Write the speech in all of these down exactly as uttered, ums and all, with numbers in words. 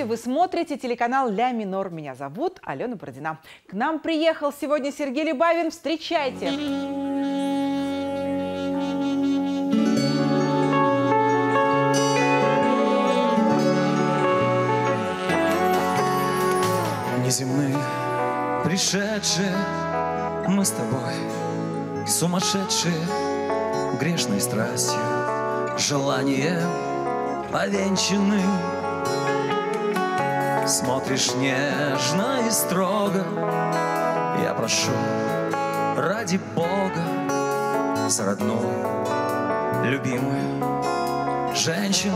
Здравствуйте! Вы смотрите телеканал «Ля минор». Меня зовут Алена Бородина. К нам приехал сегодня Сергей Любавин. Встречайте! Неземные, пришедшие мы с тобой, сумасшедшие грешной страстью, желанием повенчаны. Смотришь нежно и строго, я прошу ради Бога за родную, любимую женщину.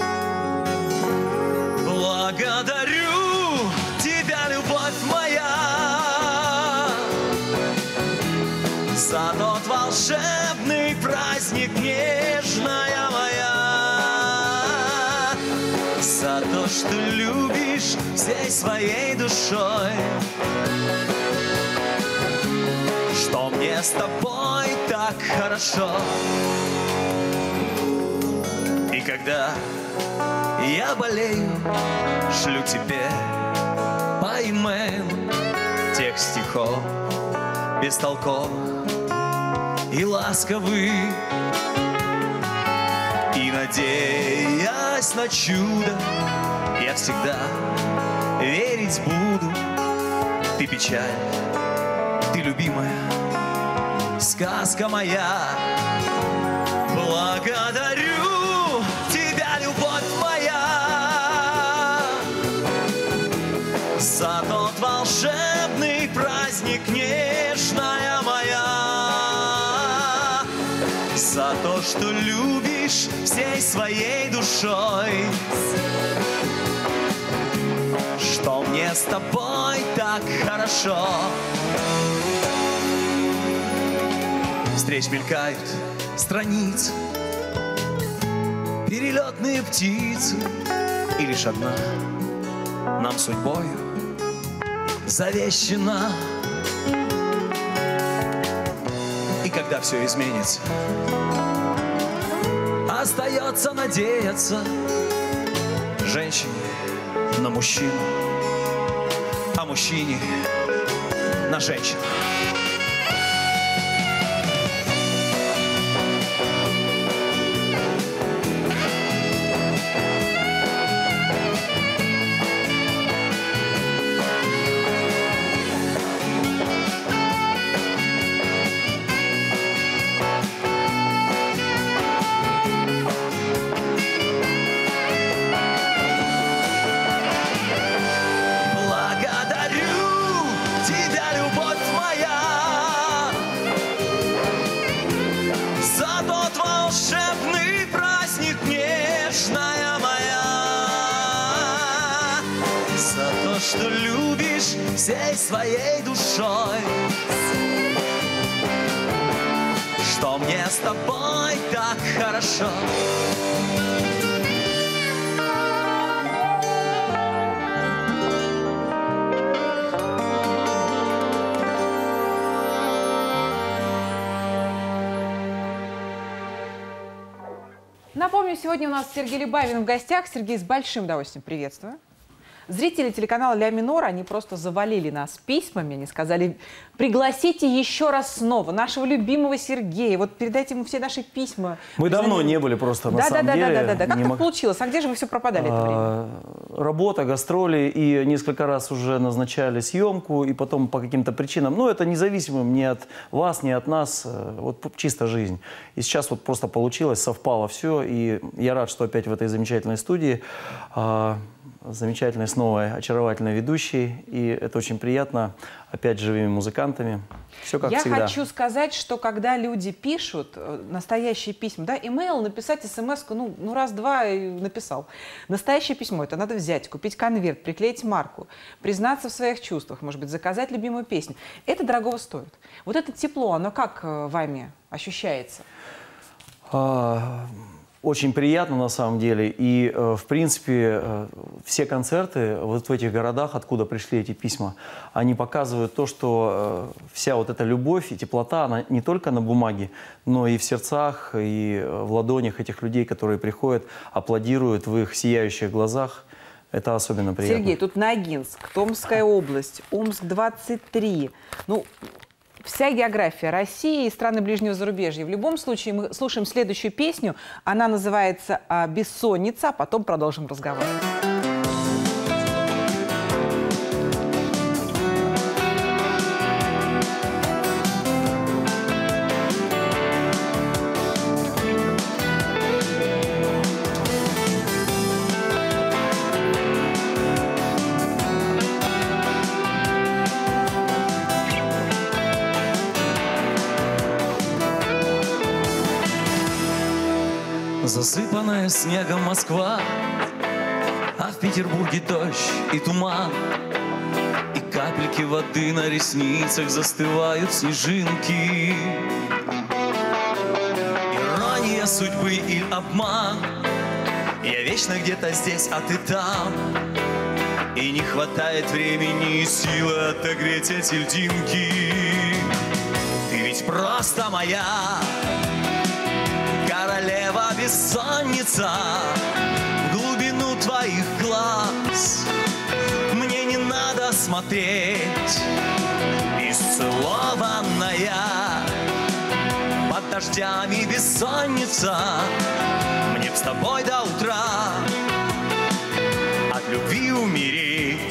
Благодарю тебя, любовь моя, за тот волшебный праздник, нежная моя, за то, что любишь всей своей душой, что мне с тобой так хорошо. И когда я болею, шлю тебе по имейлу текст стихов бестолковых и ласковых, и надеясь на чудо, я всегда верить буду. Ты печаль, ты любимая, сказка моя. Благодарю тебя, любовь моя, за тот волшебный праздник, нежная моя, за то, что любишь всей своей душой, что мне с тобой так хорошо. Встреч мелькают страницы, перелетные птицы, и лишь одна нам судьбою завещена. И когда все изменится, остается надеяться женщине на мужчину, а мужчине на женщину. Что любишь всей своей душой, что мне с тобой так хорошо. Напомню, сегодня у нас Сергей Любавин в гостях. Сергей, с большим удовольствием приветствую. Зрители телеканала «Ля минор», они просто завалили нас письмами. Они сказали, пригласите еще раз снова нашего любимого Сергея. Вот передайте ему все наши письма. Мы давно не были просто, на да, самом да, деле. Да, да, да, да. Как так мог... получилось? А где же вы все пропадали это время? Работа, гастроли, и несколько раз уже назначали съемку, и потом по каким-то причинам. Но это независимым ни от вас, ни от нас. Вот чисто жизнь. И сейчас вот просто получилось, совпало все. И я рад, что опять в этой замечательной студии. Замечательной, снова очаровательной ведущей. И это очень приятно. Опять живыми музыкантами. Все как Я всегда. хочу сказать, что когда люди пишут настоящие письма, да, имейл, написать смс-ку, ну, ну раз-два и написал. Настоящее письмо, это надо взять, купить конверт, приклеить марку, признаться в своих чувствах, может быть, заказать любимую песню. Это дорогого стоит. Вот это тепло, оно как вами ощущается? А... Очень приятно на самом деле, и э, в принципе э, все концерты вот в этих городах, откуда пришли эти письма, они показывают то, что э, вся вот эта любовь и теплота, она не только на бумаге, но и в сердцах, и в ладонях этих людей, которые приходят, аплодируют в их сияющих глазах. Это особенно приятно. Сергей, тут Ногинск, Томская область, Омск двадцать три. Ну, вся география России и страны ближнего зарубежья. В любом случае, мы слушаем следующую песню. Она называется «Бессонница», а потом продолжим разговор. Засыпанная снегом Москва, а в Петербурге дождь и туман, и капельки воды на ресницах застывают снежинки. Ирония судьбы или обман, я вечно где-то здесь, а ты там, и не хватает времени и силы отогреть эти льдинки. Ты ведь просто моя королева бессонница, в глубину твоих глаз мне не надо смотреть. Исцелованная под дождями бессонница, мне б с тобой до утра от любви умереть.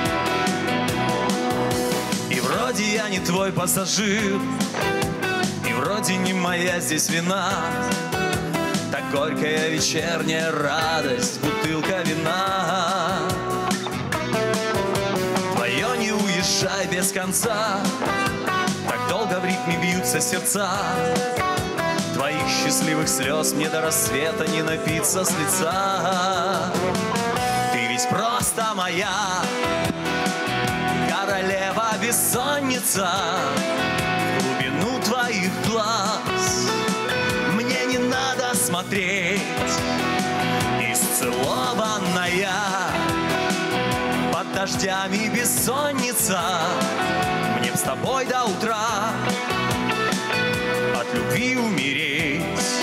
И вроде я не твой пассажир, и вроде не моя здесь вина, так горькая вечерняя радость, бутылка вина. Твое не уезжай без конца, так долго в ритме бьются сердца. Твоих счастливых слез мне до рассвета не напиться с лица. Ты ведь просто моя королева бессонница, в глубину твоих глаз мне не надо смотреть. Исцелованная под дождями бессонница, мне б с тобой до утра от любви умереть.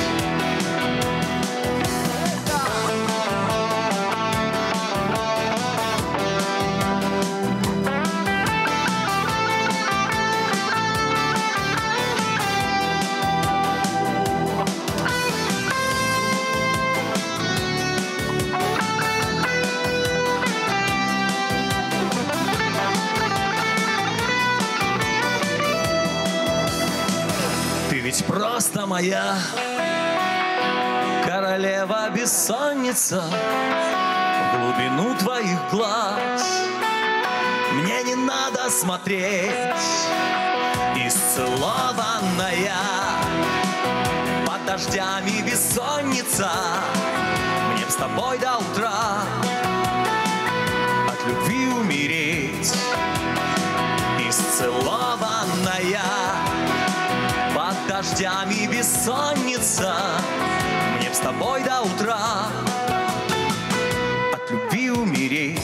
Ведь просто моя королева бессонница, в глубину твоих глаз мне не надо смотреть. Исцелованная под дождями бессонница, мне б с тобой до утра от любви умереть. Исцелованная под дождями бессонница, мне б с тобой до утра от любви умереть.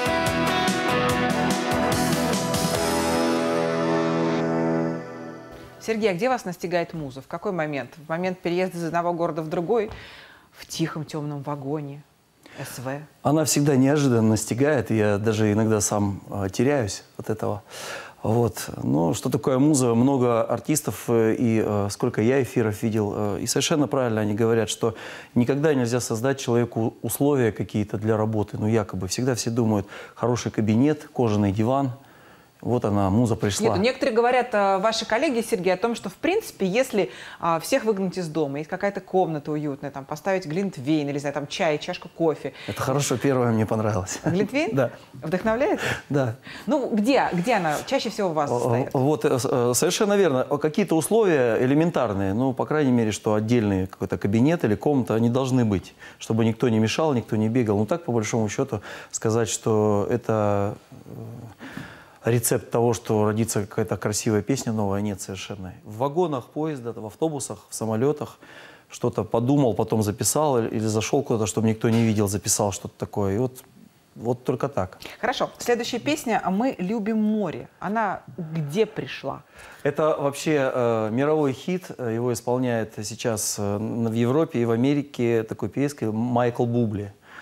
Сергей, а где вас настигает муза? В какой момент? В момент переезда из одного города в другой? В тихом темном вагоне? СВ? Она всегда неожиданно настигает, и я даже иногда сам э, теряюсь от этого. Вот. Ну, что такое муза? Много артистов, и э, сколько я эфиров видел, э, и совершенно правильно они говорят, что никогда нельзя создать человеку условия какие-то для работы, ну, якобы. Всегда все думают, хороший кабинет, кожаный диван. Вот она, муза пришла. Нет, некоторые говорят, ваши коллеги, Сергей, о том, что, в принципе, если а, всех выгнать из дома, есть какая-то комната уютная, там, поставить глинтвейн, или, не знаю, там, чай, чашку кофе. Это хорошо, первое мне понравилось. Глинтвейн? Да. Вдохновляет? Да. Ну, где? Где она чаще всего у вас стоит? Вот, совершенно верно. Какие-то условия элементарные, ну, по крайней мере, что отдельный какой-то кабинет или комната, они должны быть, чтобы никто не мешал, никто не бегал. Ну, так, по большому счету, сказать, что это рецепт того, что родится какая-то красивая песня новая, нет совершенно. В вагонах поезда, в автобусах, в самолетах что-то подумал, потом записал, или зашел куда-то, чтобы никто не видел, записал что-то такое. И вот, вот только так. Хорошо. Следующая песня «Мы любим море». Она где пришла? Это вообще э, мировой хит. Его исполняет сейчас э, в Европе и в Америке такой певец Майкл Бубли.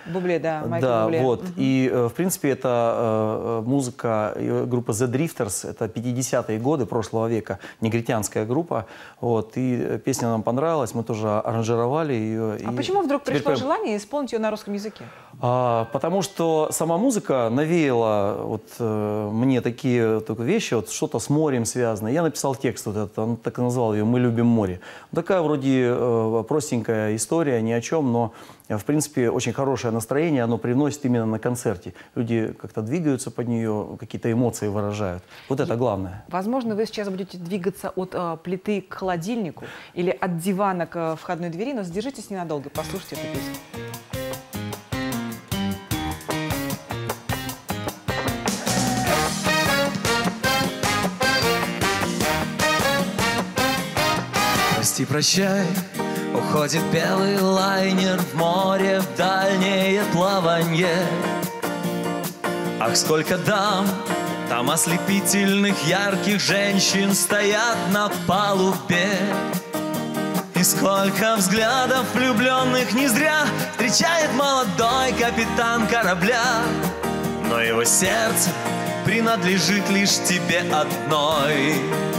Бубле, да, Майкл Да, Бубле. вот. Угу. И, в принципе, это музыка группы The Drifters, это пятидесятые годы прошлого века, негритянская группа. Вот. И песня нам понравилась, мы тоже аранжировали ее. А и почему вдруг теперь пришло прям... желание исполнить ее на русском языке? А, потому что сама музыка навеяла вот, э, мне такие только вещи, вот, что-то с морем связано. Я написал текст вот этот, он так и назвал ее «Мы любим море». Такая вроде э, простенькая история, ни о чем, но в принципе очень хорошее настроение оно привносит именно на концерте. Люди как-то двигаются под нее, какие-то эмоции выражают. Вот это главное. Возможно, вы сейчас будете двигаться от э, плиты к холодильнику или от дивана к э, входной двери, но задержитесь ненадолго, послушайте эту песню. Прости, прощай, уходит белый лайнер в море, в дальнее плаванье. Ах, сколько дам, там ослепительных ярких женщин стоят на палубе. И сколько взглядов влюбленных не зря встречает молодой капитан корабля. Но его сердце принадлежит лишь тебе одной.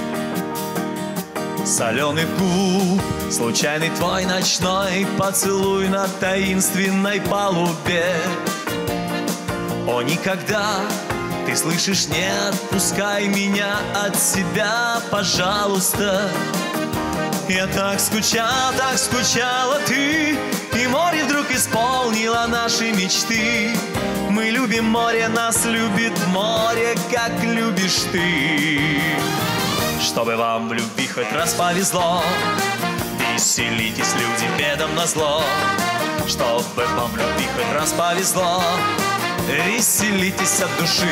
Соленый губ, случайный твой ночной поцелуй на таинственной палубе. О, никогда, ты слышишь, не отпускай меня от себя, пожалуйста. Я так скучал, так скучала ты, и море вдруг исполнило наши мечты. Мы любим море, нас любит море, как любишь ты. Чтобы вам в любви хоть раз повезло, веселитесь, люди, бедам назло. Чтобы вам в любви хоть раз повезло, веселитесь от души.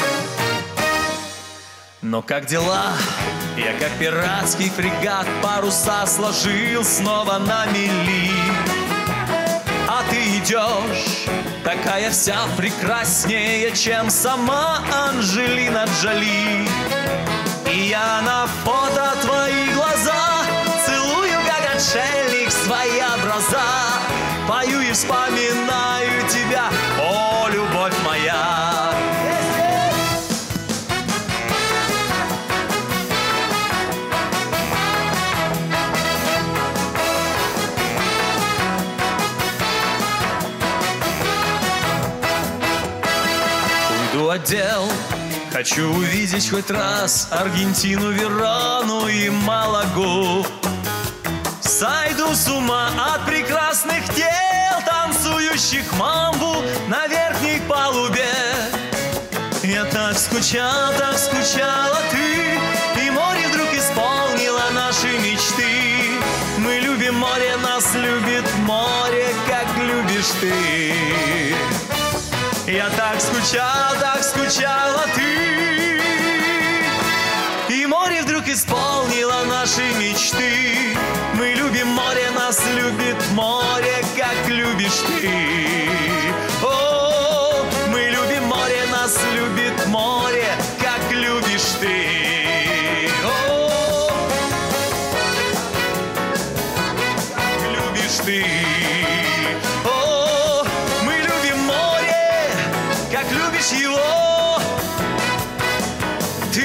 Но как дела? Я как пиратский фрегат паруса сложил снова на мели. А ты идешь, такая вся прекраснее, чем сама Анджелина Джоли. И я на фото твои глаза целую, как отшельник, свои образа. Пою и вспоминаю тебя, о, любовь моя. Уйду от дел, хочу увидеть хоть раз Аргентину, Верону и Малагу. Сойду с ума от прекрасных тел, танцующих мамбу на верхней палубе. Я так скучал, так скучала ты, и море вдруг исполнило наши мечты. Мы любим море, нас любит море, как любишь ты. Я так скучал, так скучала ты, и море вдруг исполнило наши мечты. Мы любим море, нас любит море, как любишь ты. О, мы любим море, нас любит море, как любишь ты. О, как любишь ты. О, мы любим море, как любишь его ты.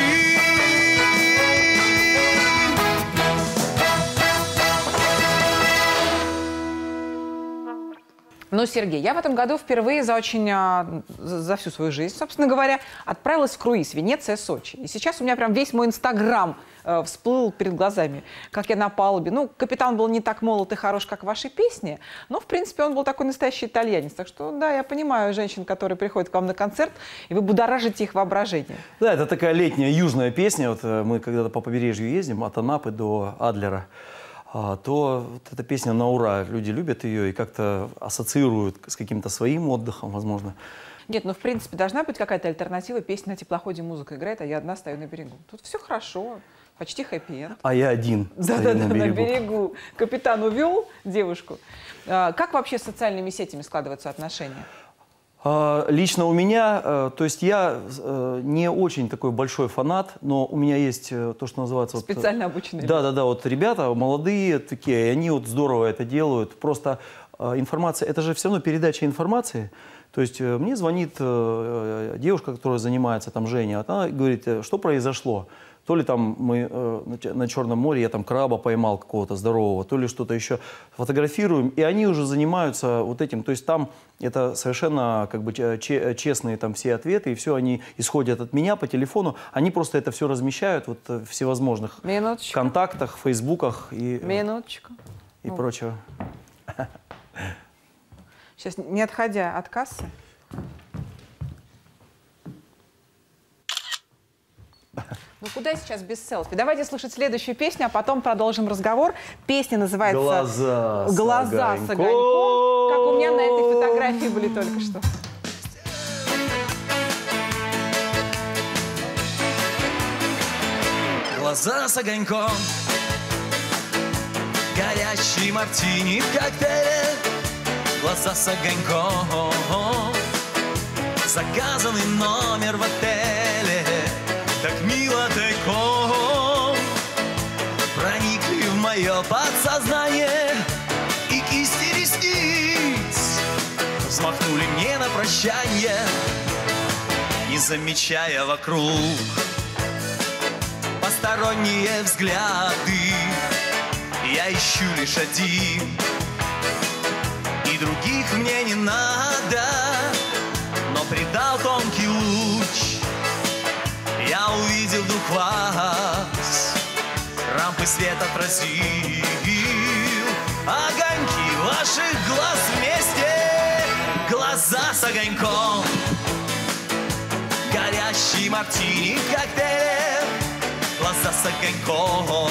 Ну, Сергей, я в этом году впервые за очень, а, за всю свою жизнь, собственно говоря, отправилась в круиз Венеция, Сочи. И сейчас у меня прям весь мой инстаграм э, всплыл перед глазами, как я на палубе. Ну, капитан был не так молод и хорош, как в вашей песне, но, в принципе, он был такой настоящий итальянец. Так что, да, я понимаю женщин, которые приходят к вам на концерт, и вы будоражите их воображение. Да, это такая летняя южная песня. Вот мы когда-то по побережью ездим, от Анапы до Адлера, то вот эта песня на ура. Люди любят ее и как-то ассоциируют с каким-то своим отдыхом, возможно. Нет, ну, в принципе, должна быть какая-то альтернатива. Песня на теплоходе, музыка играет, а я одна стою на берегу. Тут все хорошо, почти хэппи-энд. А я один Да-да-да, на берегу. на берегу. Капитан увел девушку. А, как вообще с социальными сетями складываются отношения? Лично у меня, то есть я не очень такой большой фанат, но у меня есть то, что называется... Специально обученные. Да-да-да, вот ребята молодые такие, и они вот здорово это делают. Просто информация, это же все равно передача информации. То есть мне звонит девушка, которая занимается, там, Женя, она говорит, что произошло. То ли там мы э, на Черном море, я там краба поймал какого-то здорового, то ли что-то еще фотографируем, и они уже занимаются вот этим. То есть там это совершенно как бы честные там все ответы, и все они исходят от меня по телефону. Они просто это все размещают вот в всевозможных Минуточку. контактах, фейсбуках и, Минуточку. и ну. прочего. Сейчас, не отходя от кассы. Ну куда сейчас без селфи? Давайте слушать следующую песню, а потом продолжим разговор. Песня называется «Глаза с «Глаза с огоньком», как у меня на этой фотографии были только что. Глаза с огоньком, горящий мартини в коктейле. Глаза с огоньком, заказанный номер в отеле. Так мило тайком проникли в мое подсознание, и кисти ресниц взмахнули мне на прощание, не замечая вокруг посторонние взгляды. Я ищу лишь один, и других мне не надо, но придал тонкий луч. Я увидел вдруг вас, рампы свет отразил, огоньки ваших глаз вместе. Глаза с огоньком, горящий мартини в коктейле. Глаза с огоньком,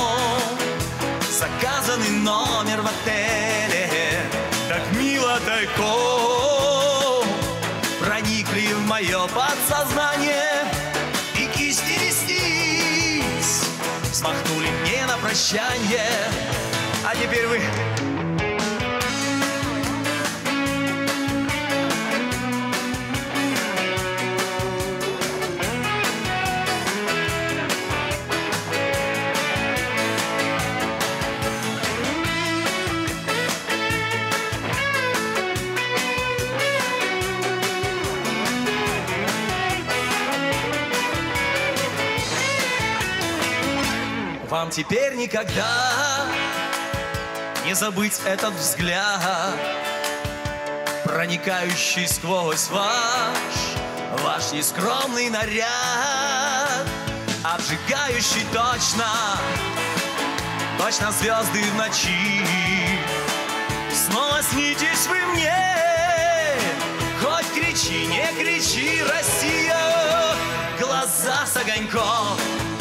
заказанный номер в отеле. Так мило тайком проникли в мое подсознание, и кисти ресниц смахнули мне на прощание. А теперь вы... Вам теперь никогда не забыть этот взгляд, проникающий сквозь ваш, ваш нескромный наряд, обжигающий точно, точно звезды в ночи. Снова снитесь вы мне, хоть кричи, не кричи, Россия. Глаза с огоньком,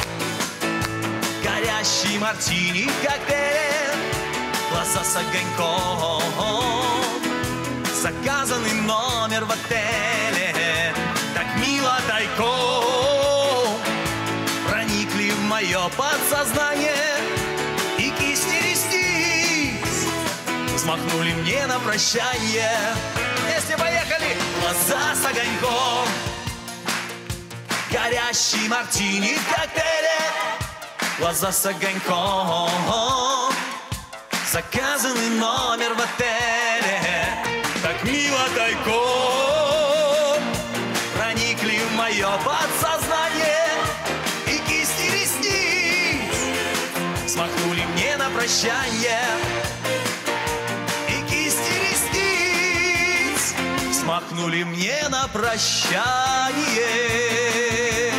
горящий мартини в коктейле. Глаза с огоньком, заказанный номер в отеле. Так мило тайком проникли в мое подсознание, и кисти ресниц взмахнули мне на прощание. Если поехали! Глаза с огоньком, горящий мартини в коктейле. Глаза с огоньком, заказанный номер в отеле. Так мило тайком проникли в мое подсознание, и кисти ресниц смахнули мне на прощание. И кисти ресниц смахнули мне на прощание.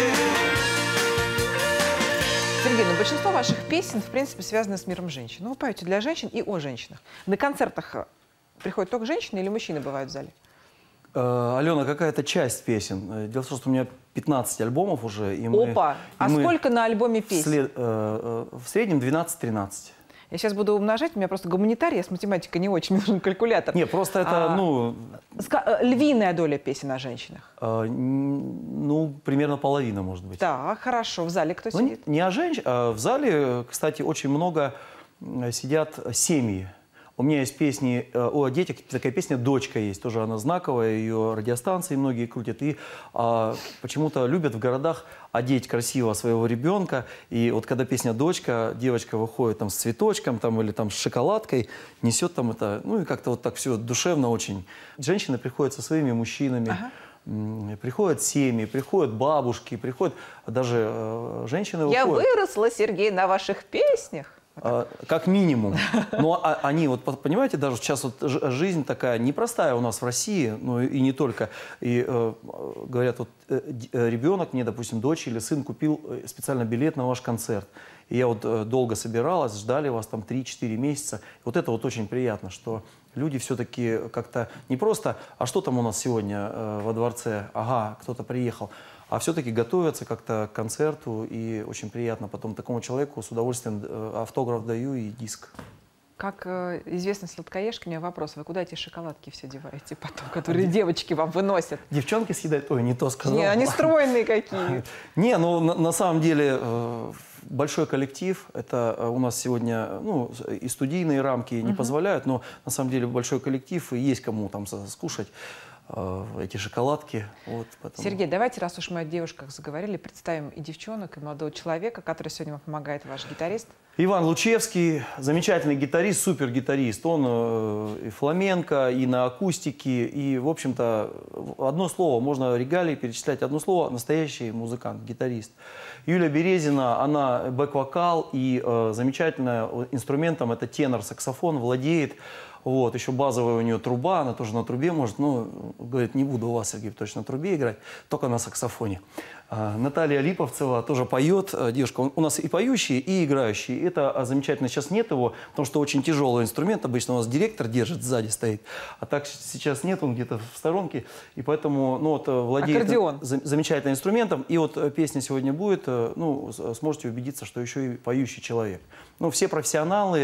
Сергей, ну большинство ваших песен, в принципе, связаны с миром женщин. Ну, вы поете для женщин и о женщинах. На концертах приходят только женщины или мужчины бывают в зале? Э, Алена, какая-то часть песен. Дело в том, что у меня пятнадцать альбомов уже. И мы, Опа! и А мы сколько на альбоме песен? Вслед, э, э, в среднем двенадцать-тринадцать. Я сейчас буду умножать, у меня просто гуманитарий, я с математикой не очень, мне нужен калькулятор. Нет, просто это, а, ну... ска- львиная доля песен о женщинах. Э, ну, примерно половина, может быть. Так, хорошо. В зале кто Ну, сидит? не о женщинах, а в зале, кстати, очень много сидят семьи. У меня есть песни о детях, такая песня «Дочка» есть, тоже она знаковая, ее радиостанции многие крутят. И а, почему-то любят в городах одеть красиво своего ребенка. И вот когда песня «Дочка», девочка выходит там с цветочком там, или там с шоколадкой, несет там это, ну и как-то вот так все душевно очень. Женщины приходят со своими мужчинами. Ага. Приходят семьи, приходят бабушки, приходят даже э, женщины. Я выходят. выросла, Сергей, на ваших песнях. А, как минимум. Но а, они, вот понимаете, даже сейчас вот жизнь такая непростая у нас в России, ну и не только. И э, говорят, вот э, ребенок мне, допустим, дочь или сын купил специально билет на ваш концерт. И я вот э, долго собиралась, ждали вас там три-четыре месяца. Вот это вот очень приятно, что люди все-таки как-то не просто, а что там у нас сегодня э, во дворце, ага, кто-то приехал, а все-таки готовятся как-то к концерту, и очень приятно потом такому человеку с удовольствием э, автограф даю и диск. Как э, известный сладкоежка, у меня вопрос, вы куда эти шоколадки все деваете потом, которые а девочки вам выносят? Девчонки съедают, ой, не то сказал. Не, они стройные какие. Не, ну на, на самом деле э, большой коллектив, это у нас сегодня, ну, и студийные рамки не uh-huh. позволяют, но на самом деле большой коллектив, и есть кому там скушать э, эти шоколадки. Вот, поэтому... Сергей, давайте, раз уж мы о девушках заговорили, представим и девчонок, и молодого человека, который сегодня вам помогает, ваш гитарист. Иван Лучевский, замечательный гитарист, супер-гитарист. Он э, и фламенко, и на акустике, и, в общем-то, одно слово, можно регалии перечислять, одно слово, настоящий музыкант, гитарист. Юлия Березина, она бэк-вокал, и э, замечательная инструментом, это тенор-саксофон, владеет. Вот, еще базовая у нее труба, она тоже на трубе может, ну, говорит, не буду у вас, Сергей Петрович, на трубе играть, только на саксофоне. А, Наталья Липовцева тоже поет, девушка, у нас и поющие, и играющие. Это замечательно, сейчас нет его, потому что очень тяжелый инструмент, обычно у нас директор держит, сзади стоит, а так сейчас нет, он где-то в сторонке, и поэтому, ну, вот, владеет аккордеон. Замечательным инструментом, и вот песня сегодня будет, ну, сможете убедиться, что еще и поющий человек. Ну, все профессионалы,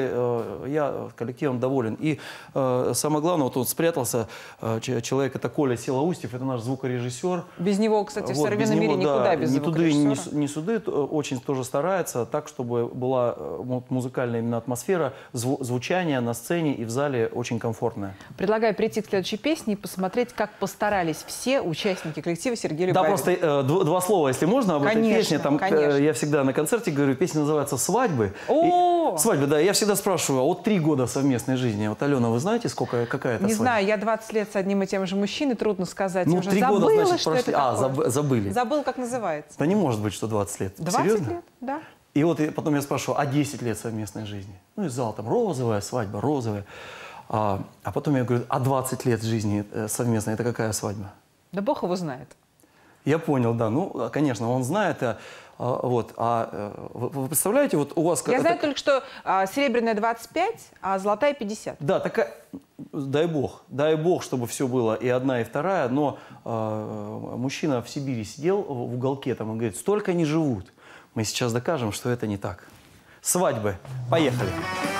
я коллективом доволен. И э, самое главное, вот он спрятался, э, человек, это Коля Силаустьев, это наш звукорежиссер. Без него, кстати, в вот, современном мире никуда да, без ни звукорежиссера. Туды, ни, ни суды, очень тоже старается так, чтобы была музыкальная именно атмосфера, зву звучание на сцене и в зале очень комфортное. Предлагаю прийти к следующей песне и посмотреть, как постарались все участники коллектива Сергея Любавина. Да, просто э, два, два слова, если можно, об конечно, этой песне. Там, э, я всегда на концерте говорю, песня называется «Свадьбы». И, свадьба, да. Я всегда спрашиваю, а вот три года совместной жизни. Вот, Алена, вы знаете, сколько, какая это Не свадьба? знаю, я двадцать лет с одним и тем же мужчиной, трудно сказать. Ну, я уже три забыла, года, значит, что прошли. это А, такое. забыли. Забыл, как называется. Да не может быть, что двадцать лет. двадцать Серьезно? лет, да. И вот и потом я спрашиваю, а десять лет совместной жизни? Ну, и зал там розовая, свадьба розовая. А, а потом я говорю, а двадцать лет жизни совместной, это какая свадьба? Да бог его знает. Я понял, да. Ну, конечно, он знает. А, а, вот, а вы, вы представляете, вот у вас... Я это... знаю только, что а, серебряная двадцать пять, а золотая пятьдесят. Да, такая... Дай бог, дай бог, чтобы все было и одна, и вторая. Но э, мужчина в Сибири сидел в уголке там и говорит, столько не живут. Мы сейчас докажем, что это не так. Свадьбы. Поехали.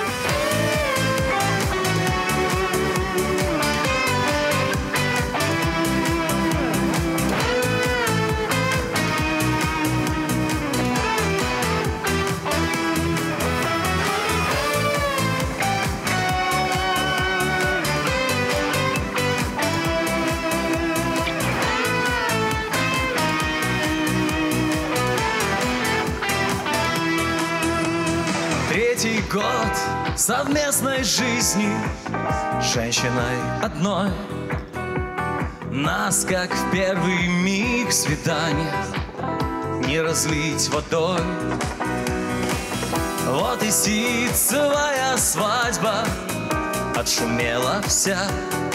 Третий год совместной жизни с женщиной одной. Нас, как в первый миг свидания, не разлить водой. Вот и ситцевая свадьба отшумела вся,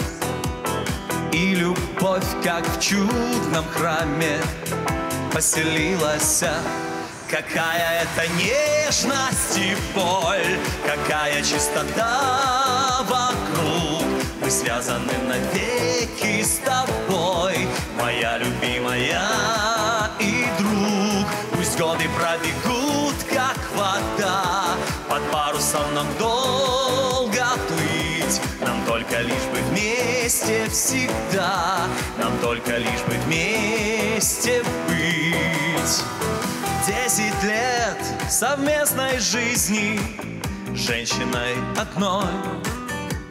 и любовь, как в чудном храме, поселилась. Какая это нежность и боль, какая чистота вокруг. Мы связаны навеки с тобой, моя любимая и друг. Пусть годы пробегут, как вода, под парусом нам долго плыть. Нам только лишь бы вместе всегда, нам только лишь бы вместе быть. Десять лет совместной жизни с женщиной одной.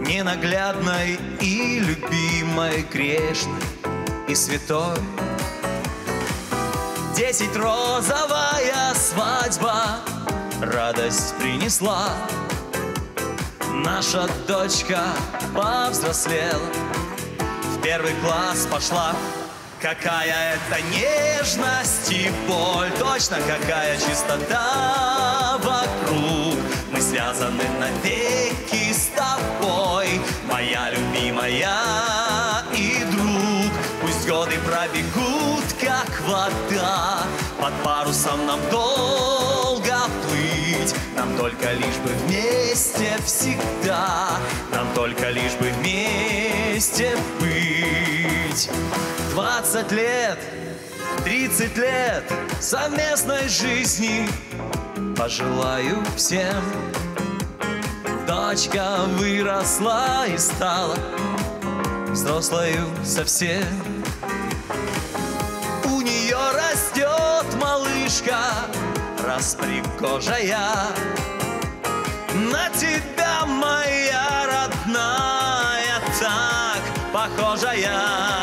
ненаглядной и любимой, грешной и святой. Десять розовая свадьба радость принесла. Наша дочка повзрослела, в первый класс пошла. Какая это нежность и боль, точно какая чистота вокруг. Мы связаны навеки с тобой, моя любимая и друг. Пусть годы пробегут, как вода, под парусом нам долго плыть. Нам только лишь бы вместе всегда, нам только лишь бы вместе быть. Двадцать лет, тридцать лет совместной жизни пожелаю всем. Дочка выросла и стала взрослою совсем. У нее растет малышка, распригожая. На тебя, моя родная, так похожая.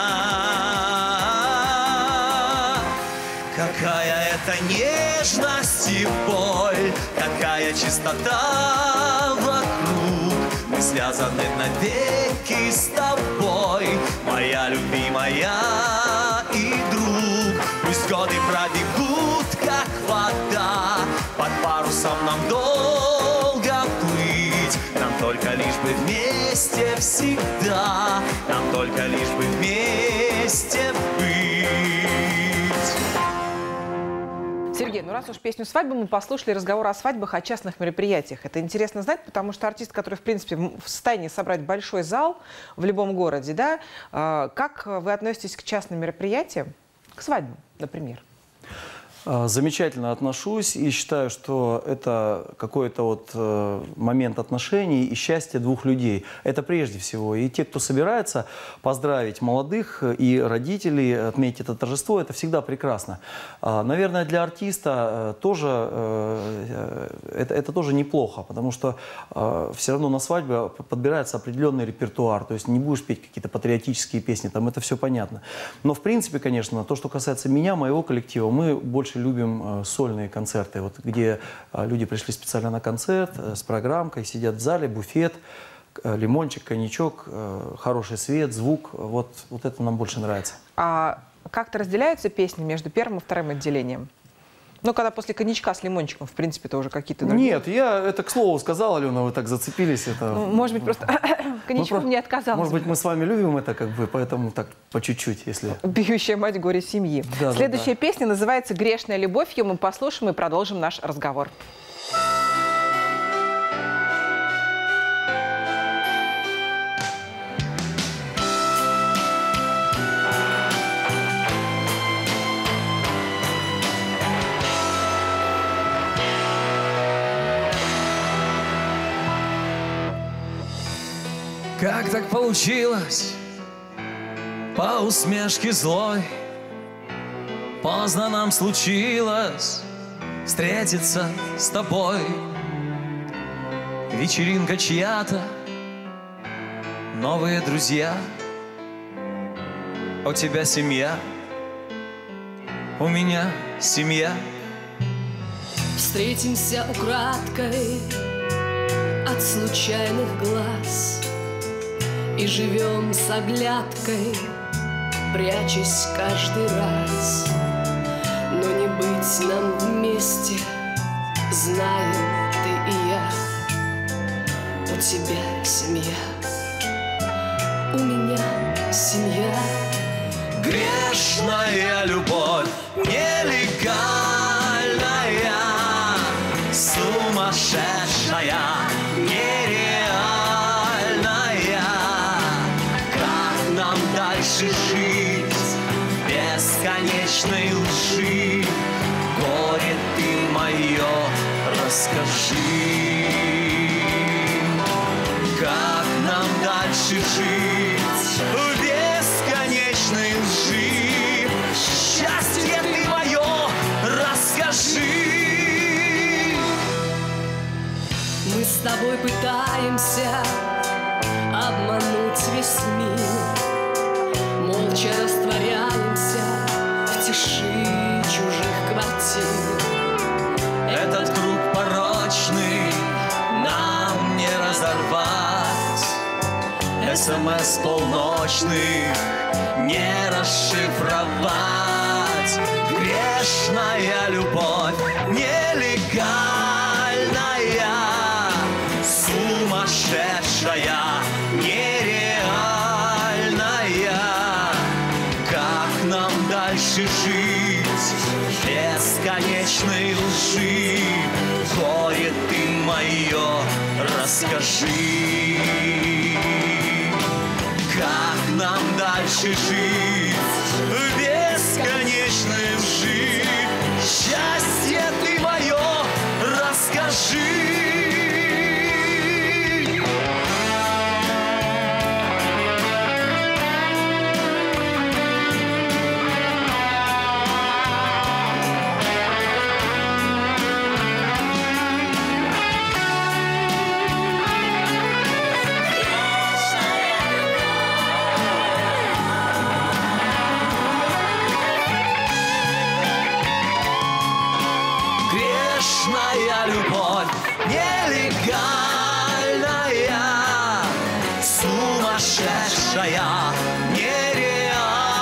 Какая это нежность и боль, какая чистота вокруг. Мы связаны навеки с тобой, моя любимая и друг. Пусть годы пробегут, как вода, под парусом нам долго плыть. Нам только лишь бы вместе всегда, нам только лишь бы вместе быть. Сергей, ну раз уж песню «Свадьба» мы послушали, разговор о свадьбах, о частных мероприятиях. Это интересно знать, потому что артист, который, в принципе, в состоянии собрать большой зал в любом городе, да, как вы относитесь к частным мероприятиям, к свадьбам, например? Замечательно отношусь и считаю, что это какой-то вот э, момент отношений и счастья двух людей. Это прежде всего. И те, кто собирается поздравить молодых и родителей, отметить это торжество, это всегда прекрасно. А, наверное, для артиста э, тоже э, это, это тоже неплохо, потому что э, все равно на свадьбе подбирается определенный репертуар. То есть не будешь петь какие-то патриотические песни, там это все понятно. Но в принципе, конечно, то, что касается меня, моего коллектива, мы больше любим э, сольные концерты, вот, где э, люди пришли специально на концерт э, с программкой, сидят в зале, буфет, э, лимончик, коньячок, э, хороший свет, звук. Вот, вот это нам больше нравится. А как-то разделяются песни между первым и вторым отделением? Ну, когда после коньячка с лимончиком, в принципе, это уже какие-то другие. Нет, я это к слову сказал, Алена, вы так зацепились. Это... Ну, может быть, просто коньячком не отказалась. Может быть, мы с вами любим это, как бы, поэтому так по чуть-чуть, если... «Бьющая мать, горе семьи». Да, Следующая да, да. песня называется «Грешная любовь». Ее мы послушаем и продолжим наш разговор. Как так получилось, по усмешке злой, поздно нам случилось встретиться с тобой. Вечеринка чья-то, новые друзья, у тебя семья, у меня семья. Встретимся украдкой от случайных глаз и живем с оглядкой, прячась каждый раз. Но не быть нам вместе, знаем ты и я. У тебя семья, у меня семья. Грешная любовь, нелегальная, сумасшедшая, нереальная. Как нам дальше жить в бесконечной лжи? Горе ты мое, расскажи. Как нам дальше жить в бесконечной лжи? Счастье ты мое, расскажи. Мы с тобой пытаемся обмануть весь мир. Молча растворяемся в тиши чужих квартир. Этот круг порочный нам не разорвать, СМС полночных не расшифровать. Грешная любовь нелегальная, сумасшедшая, нереальная. Как нам дальше жить бесконечной лжи? Горе ты мое, расскажи. Как нам дальше жить в бесконечной лжи? Счастье ты мое, расскажи. Грешная любовь нелегальная, сумасшедшая, нереальная.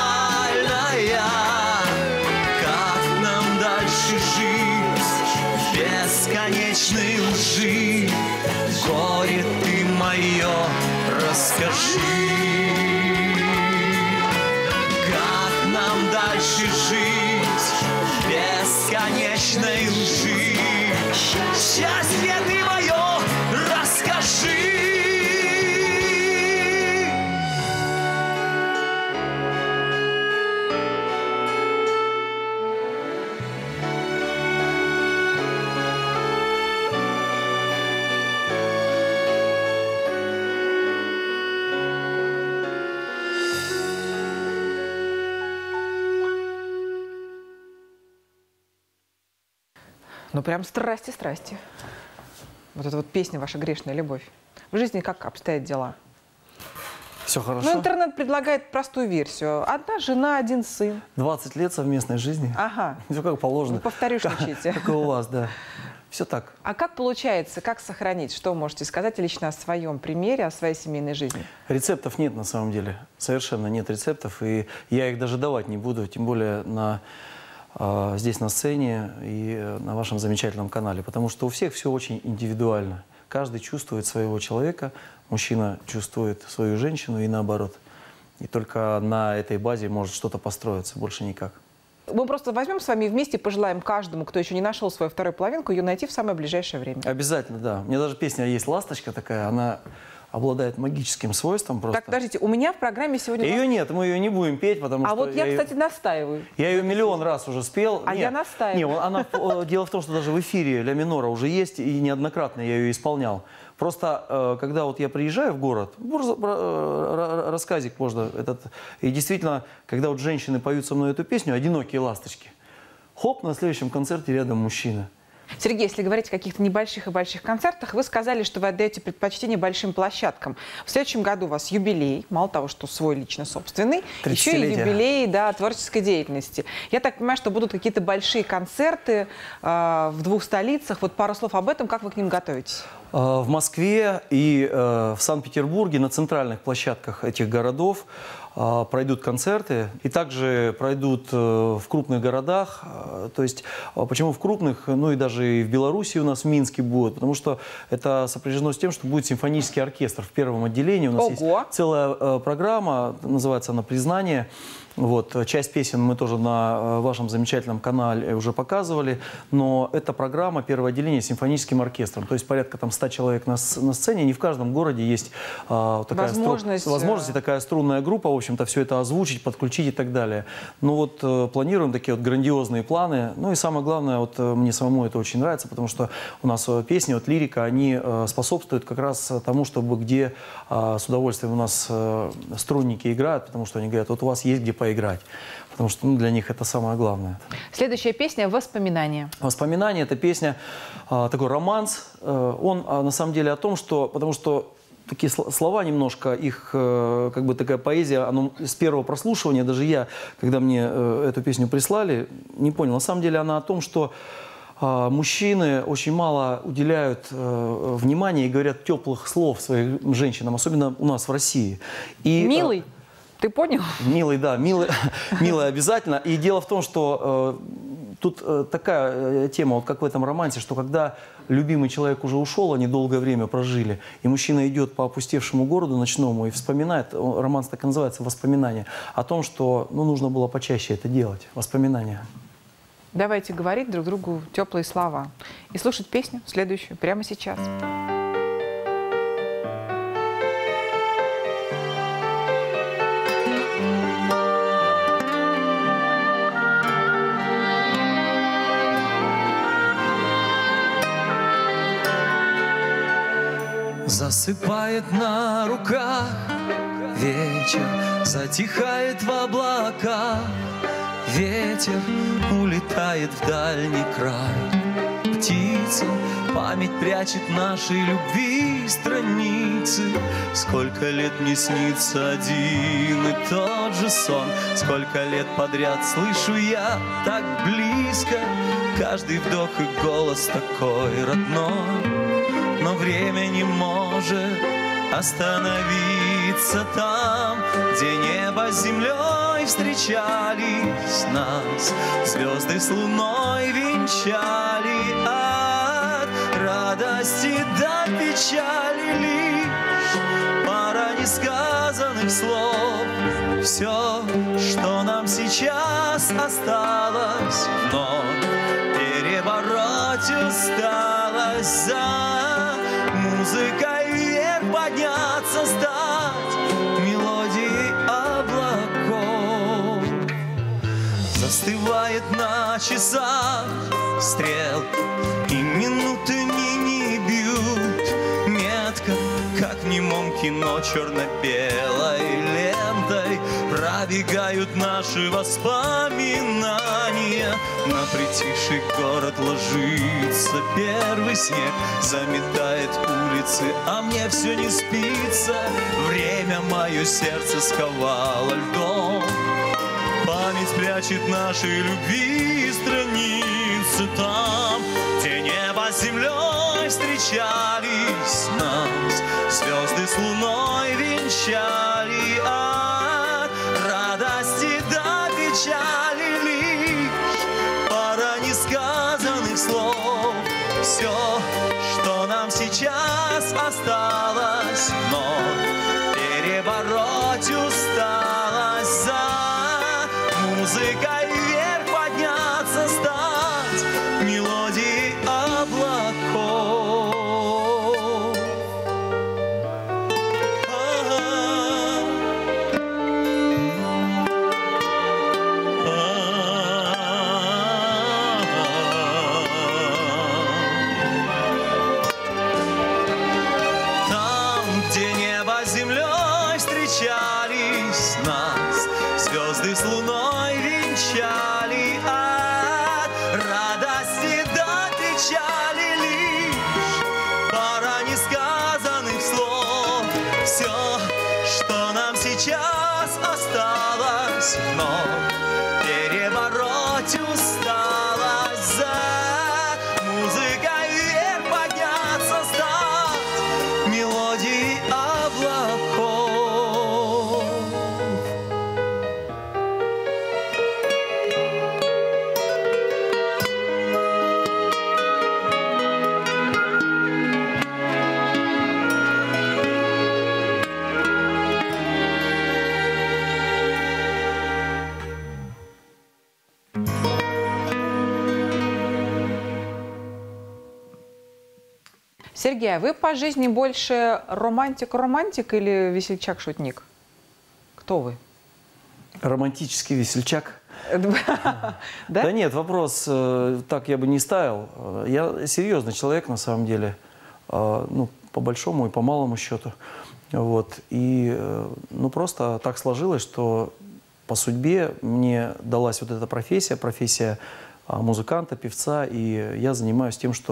Как нам дальше жить в бесконечной лжи? Горе ты мое, расскажи. Как нам дальше жить в бесконечной лжи? Счастье ты мое, расскажи. Ну, прям страсти-страсти. Вот эта вот песня «Ваша грешная любовь». В жизни как обстоят дела? Все хорошо. Ну, интернет предлагает простую версию. Одна жена, один сын. двадцать лет совместной жизни. Ага. Все как положено. Ну, повторюшничайте. Как и у вас, да. Все так. А как получается, как сохранить? Что можете сказать лично о своем примере, о своей семейной жизни? Рецептов нет на самом деле. Совершенно нет рецептов. И я их даже давать не буду, тем более на... здесь на сцене и на вашем замечательном канале, потому что у всех все очень индивидуально. Каждый чувствует своего человека, мужчина чувствует свою женщину и наоборот. И только на этой базе может что-то построиться, больше никак. Мы просто возьмем с вами вместе, пожелаем каждому, кто еще не нашел свою вторую половинку, ее найти в самое ближайшее время. Обязательно, да. У меня даже песня есть «Ласточка» такая, она... обладает магическим свойством просто. Так, подождите, у меня в программе сегодня... Ее нет, мы ее не будем петь, потому а что... А вот я, я кстати, ее... настаиваю. Я ее миллион раз уже спел. А нет, я настаиваю. Нет, она... Дело в том, что даже в эфире «Ля минора» уже есть, и неоднократно я ее исполнял. Просто, когда вот я приезжаю в город, рассказик можно этот... И действительно, когда вот женщины поют со мной эту песню «Одинокие ласточки», хоп, на следующем концерте рядом мужчина. Сергей, если говорить о каких-то небольших и больших концертах, вы сказали, что вы отдаете предпочтение большим площадкам. В следующем году у вас юбилей, мало того, что свой лично собственный, еще и юбилей, да, творческой деятельности. Я так понимаю, что будут какие-то большие концерты э, в двух столицах. Вот пару слов об этом, как вы к ним готовитесь? В Москве и э, в Санкт-Петербурге на центральных площадках этих городов э, пройдут концерты. И также пройдут э, в крупных городах. Э, то есть, э, почему в крупных? Ну и даже и в Беларуси у нас в Минске будет. Потому что это сопряжено с тем, что будет симфонический оркестр в первом отделении. У нас Ого! есть целая э, программа, называется она «Признание». Вот, часть песен мы тоже на вашем замечательном канале уже показывали, но эта программа «Первое отделение» с симфоническим оркестром, то есть порядка там ста человек на, на сцене. Не в каждом городе есть а, такая возможность, стру... возможность и такая струнная группа, в общем-то, все это озвучить, подключить и так далее. Ну вот э, планируем такие вот грандиозные планы. Ну и самое главное, вот э, мне самому это очень нравится, потому что у нас э, песни, вот лирика, они э, способствуют как раз тому, чтобы где э, с удовольствием у нас э, струнники играют, потому что они говорят, вот у вас есть где поиграть, потому что ну, для них это самое главное. Следующая песня «Воспоминания». «Воспоминания» — это песня, э, такой романс. Э, он э, на самом деле о том, что, потому что такие слова немножко, их как бы такая поэзия, оно с первого прослушивания, даже я, когда мне эту песню прислали, не понял. На самом деле она о том, что мужчины очень мало уделяют внимания и говорят теплых слов своим женщинам, особенно у нас в России. И, Милый. Ты понял? Милый, да, милый, милый обязательно. И дело в том, что э, тут э, такая э, тема, вот как в этом романсе, что когда любимый человек уже ушел, они долгое время прожили, и мужчина идет по опустевшему городу ночному и вспоминает, романс так и называется, «Воспоминания», о том, что ну, нужно было почаще это делать, воспоминания. Давайте говорить друг другу теплые слова и слушать песню следующую прямо сейчас. Засыпает на руках вечер, затихает в облаках, ветер улетает в дальний край. Птица, память прячет нашей любви страницы. Сколько лет мне снится один и тот же сон, сколько лет подряд слышу я так близко каждый вдох и голос такой родной. Но время не может остановиться там, где небо с землей встречались нас, звезды с луной венчали, от радости до печали лишь пара несказанных слов. Все, что нам сейчас осталось, вновь перебороть усталость, за музыкой вверх подняться, стать мелодией облаков. Застывает на часах стрел, и минуты не, не бьют метко, как в немом кино черно-белой лентой пробегают наши воспоминания. На притихший город ложится первый снег, заметает улицы, а мне все не спится. Время мое сердце сковало льдом, память прячет нашей любви страницы там, где небо с землей встречались нас, звезды с луной венчали, от радости до печали лишь пара несказанных слов. Все, что нам сейчас осталось, но перебороть усталость, за музыкой вверх подняться, стать мелодией облаков. Там, где небо с землей встречались нас, звезды с луной венчали, от радости до печали лишь пара несказанных слов. Все, что нам сейчас осталось, вновь перебороть усталость, за музыкой вверх подняться, стать мелодией облаков. Сергей, а вы по жизни больше романтик-романтик или весельчак-шутник? Кто вы? Романтический весельчак. Да? Да нет, вопрос э, так я бы не ставил. Я серьезный человек на самом деле, э, ну, по большому и по малому счету. Вот. И э, ну, просто так сложилось, что по судьбе мне далась вот эта профессия, профессия э, музыканта, певца, и я занимаюсь тем, что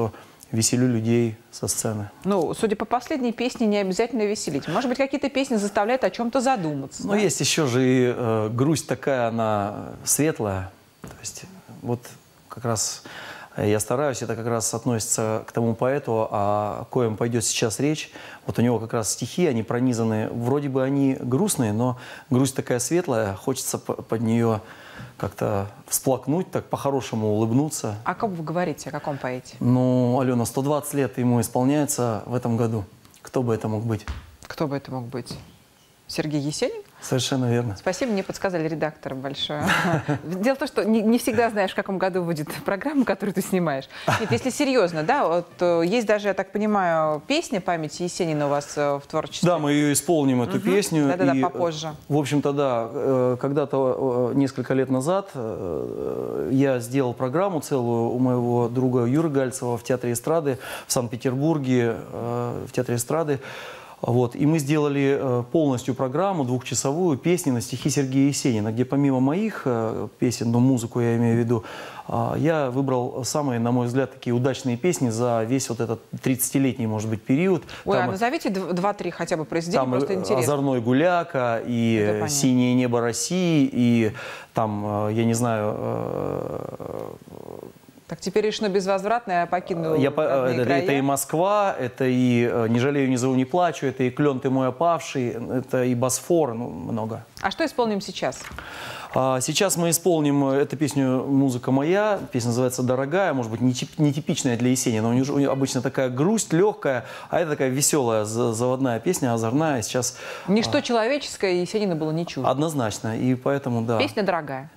веселю людей со сцены. Ну, судя по последней песне, не обязательно веселить. Может быть, какие-то песни заставляют о чем-то задуматься. Но да? есть еще же и э, грусть такая, она светлая. То есть вот как раз я стараюсь, это как раз относится к тому поэту, о коем пойдет сейчас речь. Вот у него как раз стихи, они пронизаны, вроде бы они грустные, но грусть такая светлая, хочется под нее как-то всплакнуть, так по-хорошему улыбнуться. О ком вы говорите, о каком поэте? Ну, Алена, сто двадцать лет ему исполняется в этом году. Кто бы это мог быть? Кто бы это мог быть? Сергей Есенин? Совершенно верно. Спасибо, мне подсказали редактор большое. Дело в том, что не, не всегда знаешь, в каком году выйдет программа, которую ты снимаешь. Нет, если серьезно, да, вот есть даже, я так понимаю, песня памяти Есенина у вас в творчестве. Да, мы ее исполним, эту угу. песню. Да-да-да, и, попозже. В общем-то, да, когда-то, несколько лет назад, я сделал программу целую у моего друга Юры Гальцева в Театре эстрады в Санкт-Петербурге, в Театре эстрады. Вот. И мы сделали полностью программу двухчасовую «Песни на стихи Сергея Есенина», где помимо моих песен, но музыку я имею в виду, я выбрал самые, на мой взгляд, такие удачные песни за весь вот этот тридцатилетний, может быть, период. Ой, там, а назовите два-три хотя бы произведения, там просто интересно. «Озорной гуляка», и «Синее небо России», и там, я не знаю... Так теперь решено безвозвратно, я покину я, это, это и «Москва», это и «Не жалею, не зову, не плачу», это и «Клен ты мой опавший», это и «Босфор», ну, много. А что исполним сейчас? А, сейчас мы исполним эту песню «Музыка моя». Песня называется «Дорогая», может быть, нетипичная для Есенина. У него, у него обычно такая грусть, легкая, а это такая веселая, заводная песня, озорная. Сейчас... Ничто человеческое Есенина было не чуждо. Однозначно, и поэтому, да. Песня «Дорогая».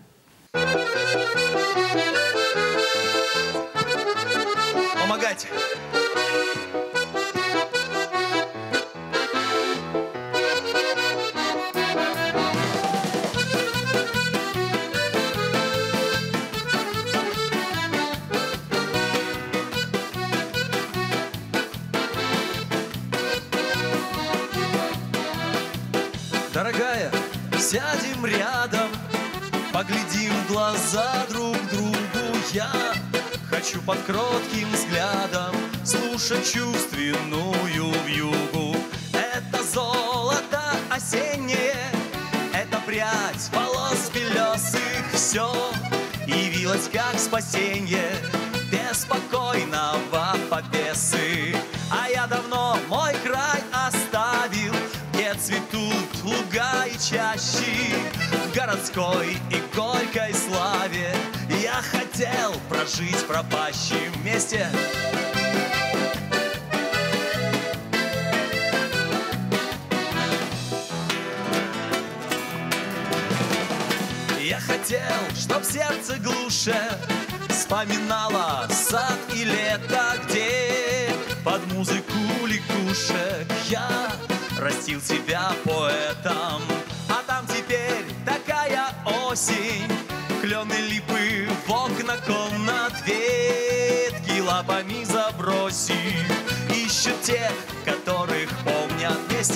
Помогайте. Дорогая, сядем рядом, поглядим в глаза друг другу. Я хочу под кротким взглядом слушать чувственную вьюгу. Это золото осеннее, это прядь волос белесых. Все явилось как спасенье беспокойного повесы. А я давно мой край оставил, где цветут луга и чащи. В городской и горькой славе я хотел прожить в пропащем месте. Я хотел, чтоб сердце глуше вспоминало сад и лето, где под музыку лягушек я растил себя поэтом. А там теперь такая осень, клены, липы в окна комнат, ветки лапами забросив, ищут тех, которых помнят вместе.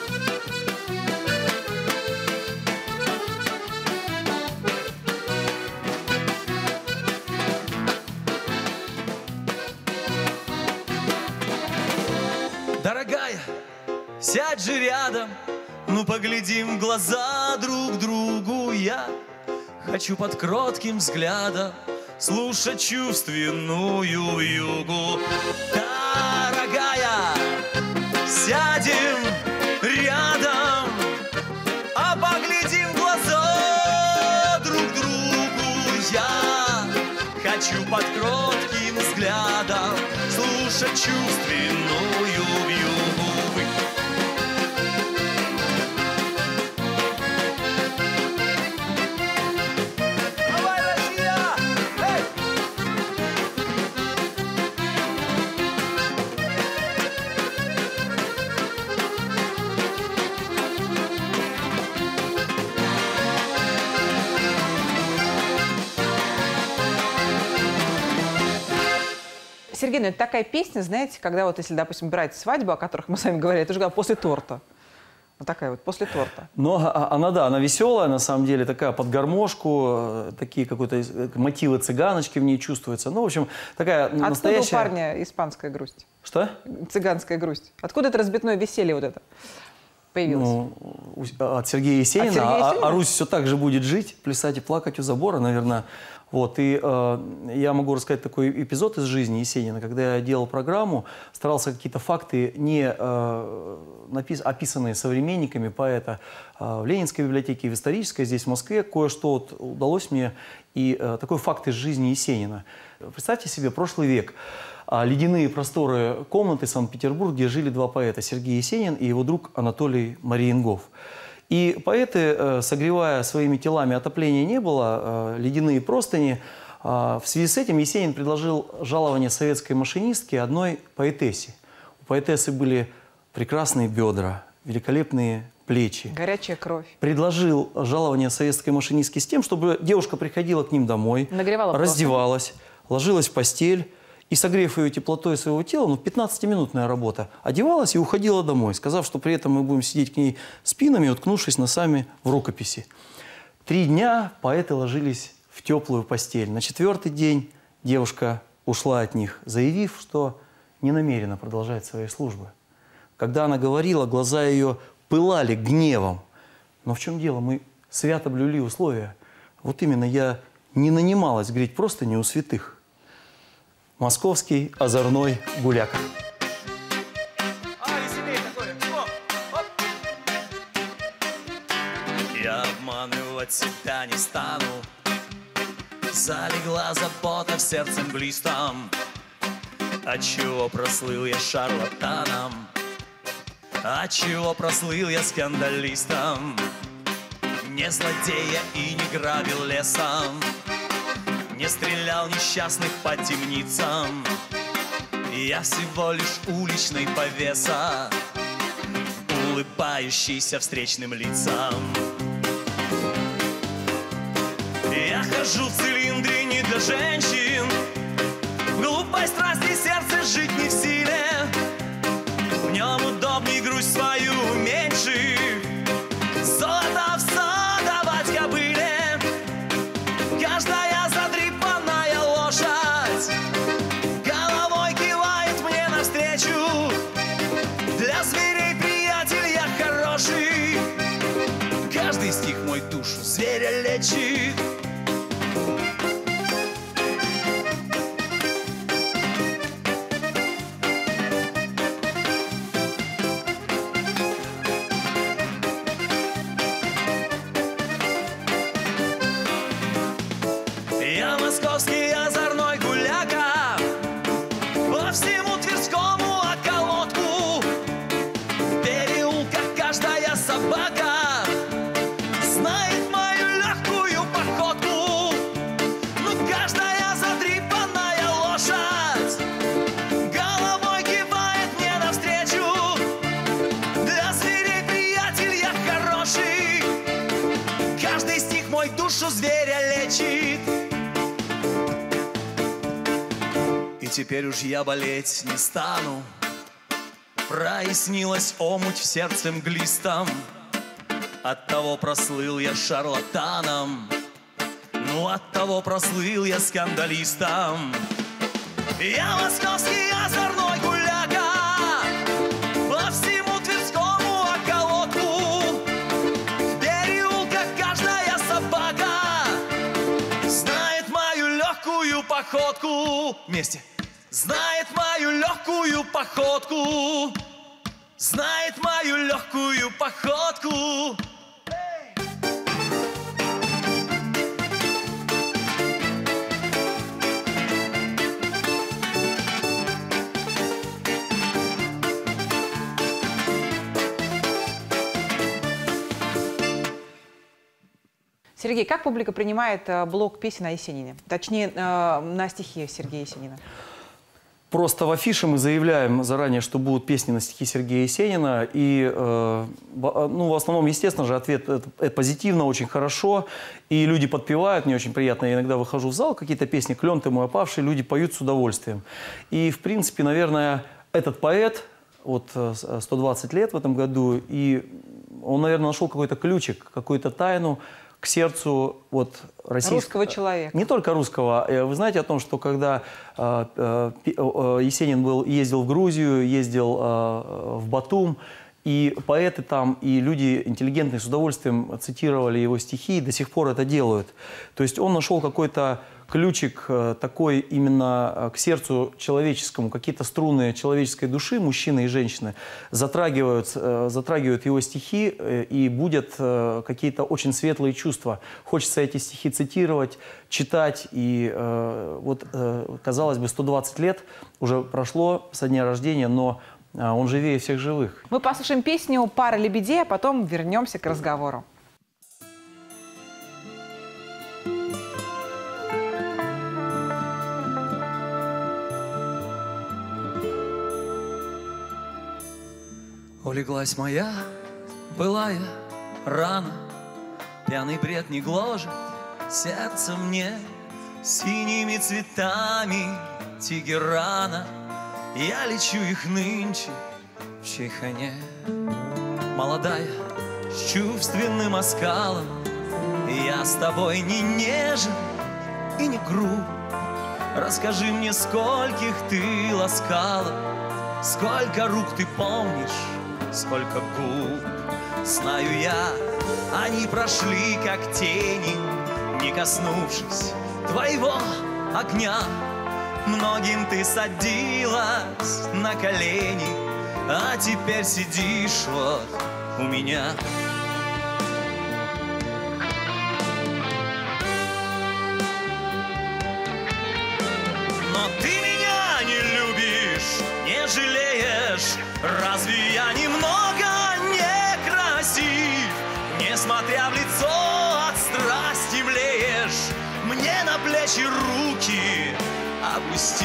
Дорогая, сядь же рядом, ну поглядим в глаза друг другу. Я хочу под кротким взглядом слушать чувственную вьюгу. Дорогая, сядем рядом, а поглядим в глаза друг другу. Я хочу под кротким взглядом слушать чувственную вьюгу. Сергей, ну это такая песня, знаете, когда вот если, допустим, брать свадьбу, о которых мы с вами говорили, это же после торта. Вот такая вот, после торта. Но она, да, она веселая, на самом деле, такая под гармошку, такие какие-то мотивы цыганочки в ней чувствуются. Ну, в общем, такая Откуда настоящая... у парня испанская грусть? Что? Цыганская грусть. Откуда это разбитное веселье вот это появилось? Ну, от Сергея Есенина. От Сергея Есенина? А, а Русь все так же будет жить, плясать и плакать у забора, наверное. Вот, и э, я могу рассказать такой эпизод из жизни Есенина, когда я делал программу, старался какие-то факты, не э, напис... описанные современниками поэта, э, в Ленинской библиотеке, в исторической, здесь в Москве, кое-что вот удалось мне, и э, такой факт из жизни Есенина. Представьте себе прошлый век. Ледяные просторы комнаты Санкт-Петербург, где жили два поэта, Сергей Есенин и его друг Анатолий Мариенгоф. И поэты, согревая своими телами, отопления не было, ледяные простыни. В связи с этим Есенин предложил жалование советской машинистке одной поэтессе. У поэтессы были прекрасные бедра, великолепные плечи. Горячая кровь. Предложил жалование советской машинистке с тем, чтобы девушка приходила к ним домой, Нагревала раздевалась, ложилась в постель, и, согрев ее теплотой своего тела, ну, пятнадцатиминутная работа, одевалась и уходила домой, сказав, что при этом мы будем сидеть к ней спинами, уткнувшись носами в рукописи. Три дня поэты ложились в теплую постель. На четвертый день девушка ушла от них, заявив, что не намерена продолжать свои службы. Когда она говорила, глаза ее пылали гневом. Но в чем дело? Мы свято блюли условия. Вот именно я не нанималась греть простыни у святых. Московский озорной гуляка. Я обманывать себя не стану. Залегла забота в сердце мглистом. Отчего прослыл я шарлатаном? Отчего прослыл я скандалистом? Не злодея и не грабил лесом, не стрелял несчастных по темницам. Я всего лишь уличный повеса, улыбающийся встречным лицам. Я хожу в цилиндре не для женщин, глупой страсти сердце жить не в силе. В нем удобней грусть свою меньше, золото в сад давать кобыле. Каждая задрипанная лошадь головой кивает мне навстречу. Для зверей приятель я хороший, каждый стих мой душу зверя лечит. Я московский озорной гуляка, по всему Тверскому околотку. В переулках каждая собака знает мою легкую походку. Ну, каждая задрипанная лошадь головой кивает мне навстречу. Для зверей приятель я хороший, каждый стих мой душу зверя лечит. Теперь уж я болеть не стану. Прояснилась омуть в сердце мглистом. Оттого прослыл я шарлатаном. Ну, оттого прослыл я скандалистом. Я московский озорной гуляка, по всему Тверскому околотку. В переулках каждая собака знает мою легкую походку. Вместе. Знает мою легкую походку, знает мою легкую походку. Сергей, как публика принимает э, блок песен о Есенине? Точнее, э, на стихи Сергея Есенина. Просто в афише мы заявляем заранее, что будут песни на стихи Сергея Есенина. И, э, ну, в основном, естественно же, ответ это, это позитивно, очень хорошо. И люди подпевают, мне очень приятно. Я иногда выхожу в зал, какие-то песни «Клен ты мой опавший», люди поют с удовольствием. И, в принципе, наверное, этот поэт, вот сто двадцать лет в этом году, и он, наверное, нашел какой-то ключик, какую-то тайну к сердцу вот, российского... Русского человека. Не только русского. Вы знаете о том, что когда э, э, Есенин был, ездил в Грузию, ездил э, в Батум, и поэты там, и люди интеллигентные с удовольствием цитировали его стихи, и до сих пор это делают. То есть он нашел какой-то ключик такой именно к сердцу человеческому, какие-то струны человеческой души, мужчины и женщины, затрагивают, затрагивают его стихи, и будут какие-то очень светлые чувства. Хочется эти стихи цитировать, читать, и вот, казалось бы, сто двадцать лет уже прошло со дня рождения, но он живее всех живых. Мы послушаем песню «Пара лебедей», а потом вернемся к разговору. Улеглась моя былая рана, пьяный бред не гложет сердце мне, синими цветами тегерана. Я лечу их нынче в Чайхане. Молодая, с чувственным оскалом, я с тобой не нежен и не груб. Расскажи мне, скольких ты ласкала, сколько рук ты помнишь, сколько губ. Знаю я, они прошли, как тени, не коснувшись твоего огня. Многим ты садилась на колени, а теперь сидишь вот у меня. Но ты меня не любишь, не жалеешь. Разве я немного не красив? Несмотря в лицо, от страсти млеешь. Мне на плечи руки опусти.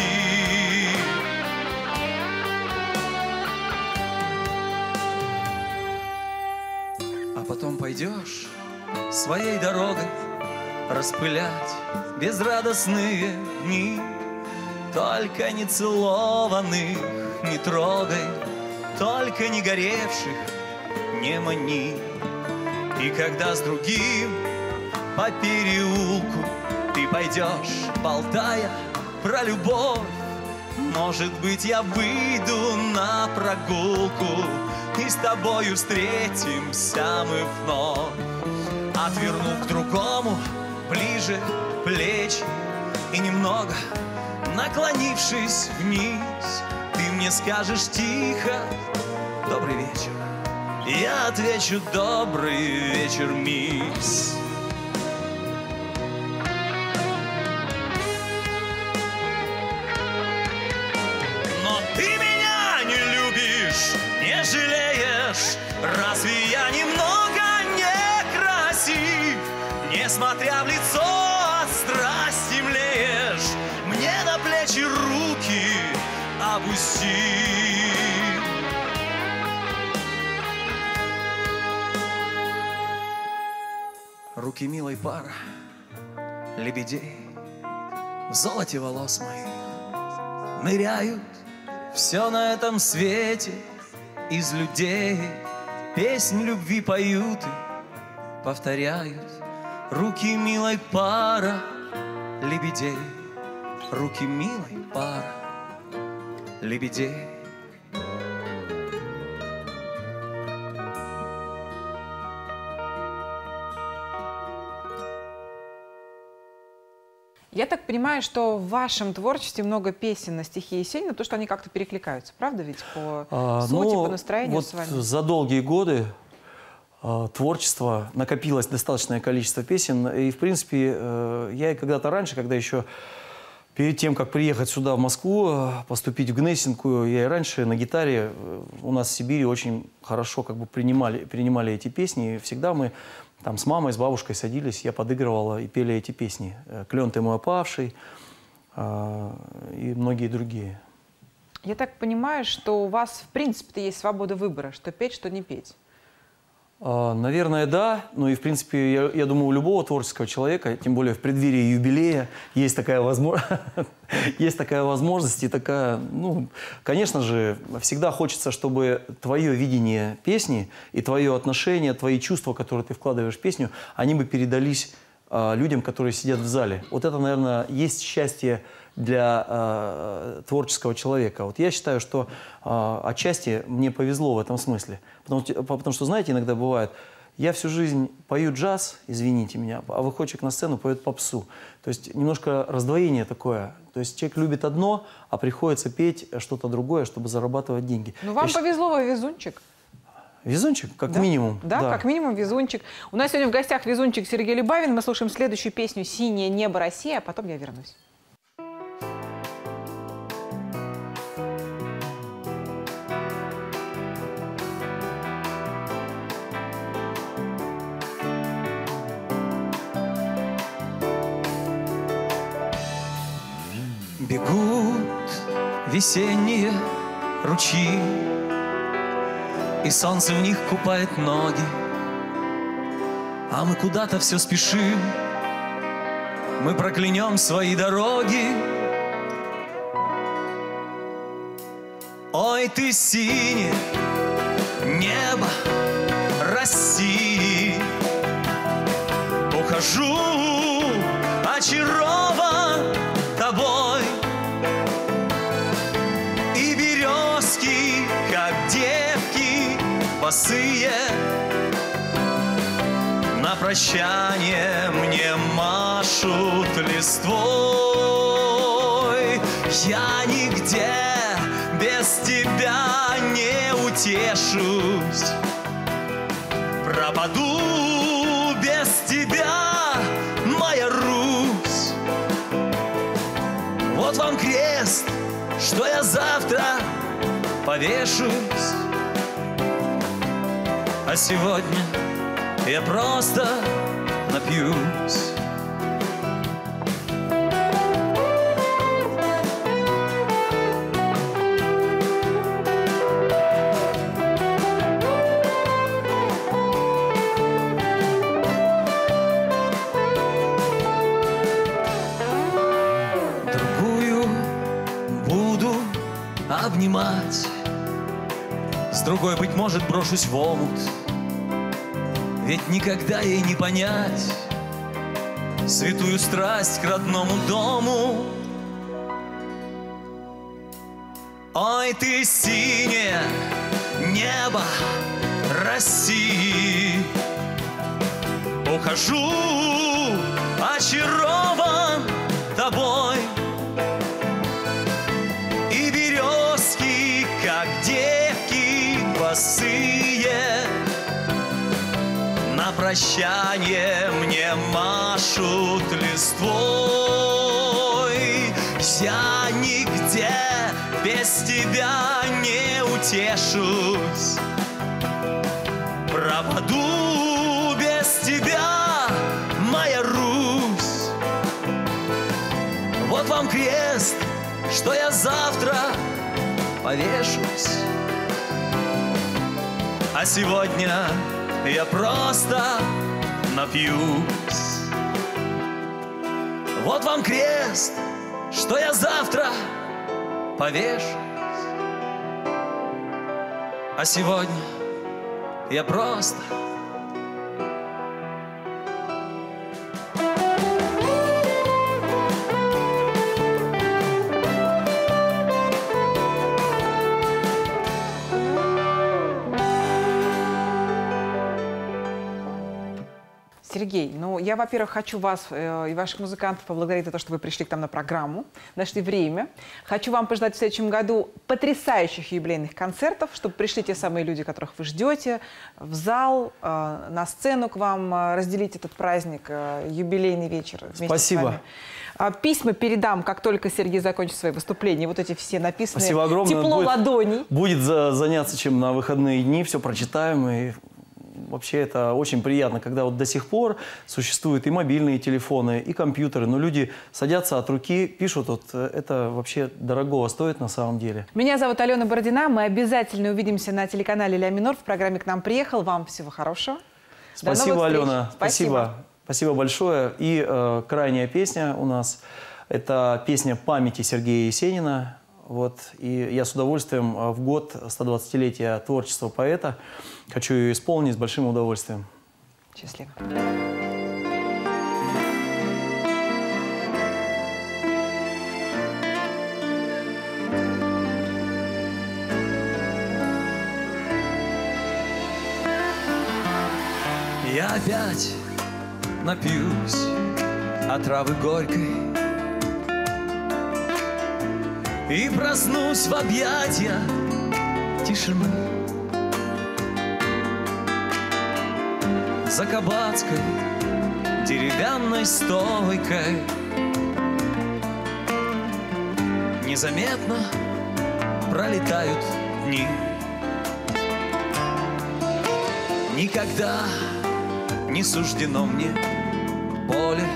А потом пойдешь своей дорогой распылять безрадостные дни. Только не целованных не трогай, только не горевших не мани. И когда с другим по переулку ты пойдешь, болтая про любовь, может быть, я выйду на прогулку, и с тобою встретимся мы вновь. Отвернув к другому ближе плечи и немного наклонившись вниз, ты мне скажешь тихо: добрый вечер. Я отвечу: добрый вечер, мисс. Но ты меня не любишь, не жалеешь. Разве я немного не красив? Несмотря в лицо, от страсти млеешь. Мне на плечи руки опусти. Руки милой пара лебедей в золоте волос моих ныряют. Все на этом свете из людей песнь любви поют и повторяют. Руки милой пара лебедей, руки милой пара лебедей. Я так понимаю, что в вашем творчестве много песен на стихи Есенина, потому что они как-то перекликаются, правда ведь? По а, сути, ну, по настроению вот с вами. За долгие годы а, творчества накопилось достаточное количество песен. И, в принципе, а, я и когда-то раньше, когда еще перед тем, как приехать сюда, в Москву, поступить в Гнесинку, я и раньше на гитаре у нас в Сибири очень хорошо как бы принимали, принимали эти песни. И всегда мы там с мамой, с бабушкой садились, я подыгрывала и пели эти песни. «Клен ты мой опавший» и многие другие. Я так понимаю, что у вас, в принципе-то, есть свобода выбора, что петь, что не петь. Наверное, да. Ну и, в принципе, я, я думаю, у любого творческого человека, тем более в преддверии юбилея, есть такая возможность. Есть такая возможность и такая, ну, конечно же, всегда хочется, чтобы твое видение песни и твое отношение, твои чувства, которые ты вкладываешь в песню, они бы передались э, людям, которые сидят в зале. Вот это, наверное, есть счастье для э, творческого человека. Вот я считаю, что э, отчасти мне повезло в этом смысле. Потому, потому что, знаете, иногда бывает, я всю жизнь пою джаз, извините меня, а выходчик на сцену поет попсу. То есть немножко раздвоение такое. То есть человек любит одно, а приходится петь что-то другое, чтобы зарабатывать деньги. Ну, вам я повезло, вы везунчик. Везунчик, как да? минимум. Да, да, как минимум везунчик. У нас сегодня в гостях везунчик Сергей Любавин. Мы слушаем следующую песню «Синее небо России», а потом я вернусь. Бегут весенние ручьи, и солнце в них купает ноги, а мы куда-то все спешим, мы проклянем свои дороги. Ой, ты синее небо России, ухожу очарован тобой. Босые на прощание мне машут листвой. Я нигде без тебя не утешусь, пропаду без тебя, моя Русь. Вот вам крест, что я завтра повешусь. А сегодня я просто напьюсь. Другую буду обнимать, с другой, быть может, брошусь в омут. Ведь никогда ей не понять святую страсть к родному дому. Ой, ты синее небо России, ухожу очарован тобой. И березки, как девки босые, на прощание мне машут листвой. Я нигде без тебя не утешусь, пропаду без тебя, моя Русь. Вот вам крест, что я завтра повешусь. А сегодня я просто напьюсь. Вот вам крест, что я завтра повешусь. А сегодня я просто Сергей, ну я, во-первых, хочу вас э, и ваших музыкантов поблагодарить за то, что вы пришли к нам на программу, нашли время. Хочу вам пожелать в следующем году потрясающих юбилейных концертов, чтобы пришли те самые люди, которых вы ждете, в зал, э, на сцену к вам, э, разделить этот праздник, э, юбилейный вечер вместе Спасибо. с вами. А, письма передам, как только Сергей закончит свои выступления. Вот эти все написанные. Спасибо огромное. Тепло будет, ладоней. Будет за, заняться чем на выходные дни, все прочитаем и вообще это очень приятно, когда вот до сих пор существуют и мобильные телефоны, и компьютеры, но люди садятся от руки, пишут, вот это вообще дорогого стоит на самом деле. Меня зовут Алена Бородина, мы обязательно увидимся на телеканале «Ля минор» в программе «К нам приехал». Вам всего хорошего. Спасибо, Алена. Спасибо. Спасибо большое. И э, крайняя песня у нас – это песня памяти Сергея Есенина. Вот. И я с удовольствием в год стодвадцатилетия творчества поэта хочу ее исполнить с большим удовольствием. Счастливо. Я опять напьюсь отравы горькой и проснусь в объятия тишины. За кабацкой деревянной стойкой незаметно пролетают дни. Никогда не суждено мне поле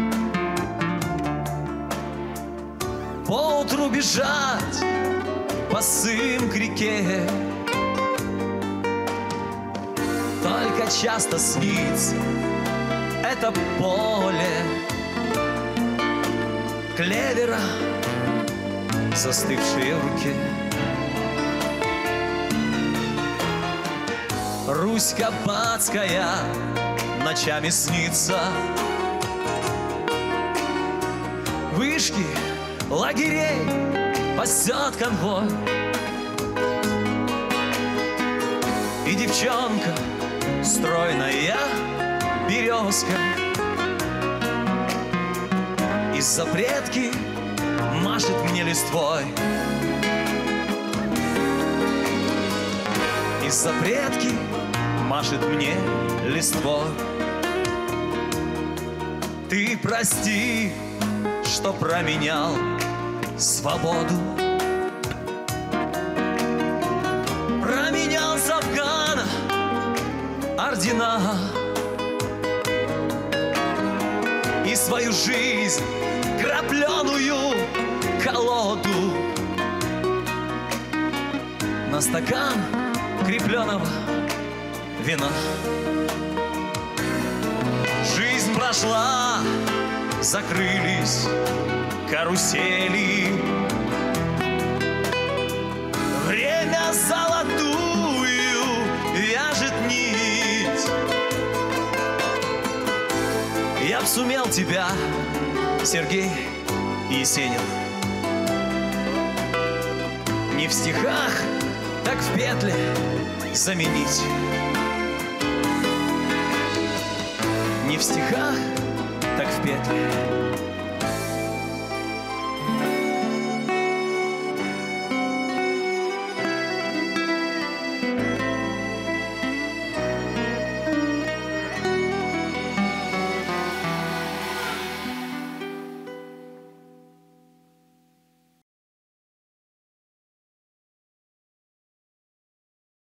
поутру бежать босым к реке. Только часто снится это поле клевера, застывшие в руке. Русь Кабацкая ночами снится, вышки лагерей пасет конвой. И девчонка, стройная березка, из-за предки машет мне листвой. Из-за предки машет мне листвой. Ты прости, что променял свободу, променял с Афгана ордена и свою жизнь, крапленую колоду, на стакан крепленого вина. Жизнь прошла, закрылись карусели, время золотую вяжет нить. Я б сумел тебя, Сергей Есенин, не в стихах, так в петле заменить. Не в стихах, так в петле